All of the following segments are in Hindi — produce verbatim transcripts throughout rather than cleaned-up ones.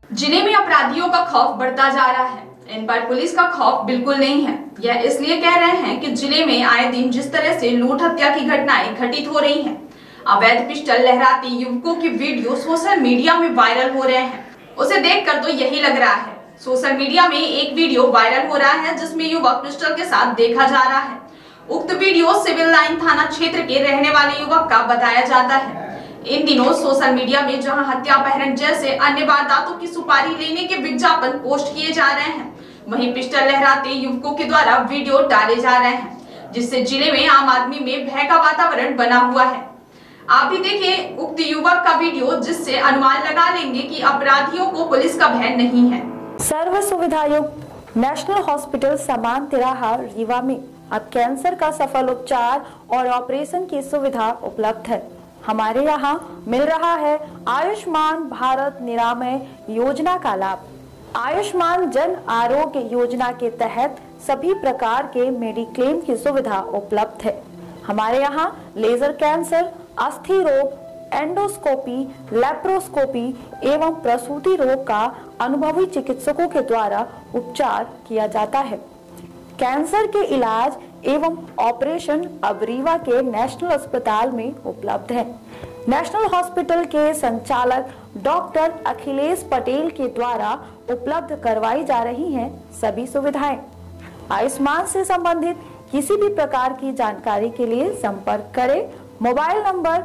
जिले में अपराधियों का खौफ बढ़ता जा रहा है। इन पर पुलिस का खौफ बिल्कुल नहीं है। यह इसलिए कह रहे हैं कि जिले में आए दिन जिस तरह से लूट हत्या की घटनाएं घटित हो रही हैं, अवैध पिस्टल लहराती युवकों की वीडियो सोशल मीडिया में वायरल हो रहे हैं। उसे देखकर तो यही लग रहा है। सोशल मीडिया में एक वीडियो वायरल हो रहा है जिसमें युवक पिस्टल के साथ देखा जा रहा है। उक्त वीडियो सिविल लाइन थाना क्षेत्र के रहने वाले युवक का बताया जाता है। इन दिनों सोशल मीडिया में जहां हत्या, अपहरण जैसे अन्य वारदातों की सुपारी लेने के विज्ञापन पोस्ट किए जा रहे हैं, वहीं पिस्टल लहराते युवकों के द्वारा वीडियो डाले जा रहे हैं, जिससे जिले में आम आदमी में भय का वातावरण बना हुआ है। आप भी देखें उक्त युवक का वीडियो, जिससे अनुमान लगा लेंगे कि अपराधियों को पुलिस का भय नहीं है। सर्व सुविधायुक्त नेशनल हॉस्पिटल समान तिराहा रीवा में अब कैंसर का सफल उपचार और ऑपरेशन की सुविधा उपलब्ध है। हमारे यहाँ मिल रहा है आयुष्मान भारत निरामय योजना का लाभ। आयुष्मान जन आरोग्य योजना के तहत सभी प्रकार के मेडिक्लेम की सुविधा उपलब्ध है। हमारे यहाँ लेजर कैंसर, अस्थि रोग, एंडोस्कोपी, लेप्रोस्कोपी एवं प्रसूति रोग का अनुभवी चिकित्सकों के द्वारा उपचार किया जाता है। कैंसर के इलाज एवं ऑपरेशन अब रीवा के नेशनल अस्पताल में उपलब्ध है। नेशनल हॉस्पिटल के संचालक डॉक्टर अखिलेश पटेल के द्वारा उपलब्ध करवाई जा रही हैं सभी सुविधाएं। आयुष्मान से संबंधित किसी भी प्रकार की जानकारी के लिए संपर्क करें मोबाइल नंबर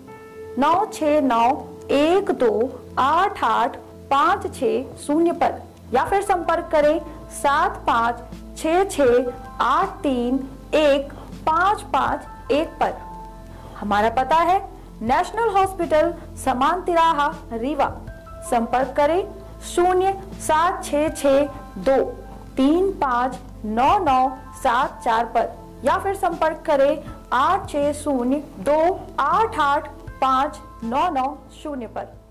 नौ छः नौ एक दो आठ आठ पाँच छः शून्य पर, या फिर संपर्क करें सात पाँच छः छः आठ तीन एक पाँच पाँच एक पर। हमारा पता है नेशनल हॉस्पिटल समान तिराहा रीवा। संपर्क करें शून्य सात छः छः दो तीन पाँच नौ नौ सात चार पर, या फिर संपर्क करें आठ छः शून्य दो आठ आठ पाँच नौ नौ शून्य पर।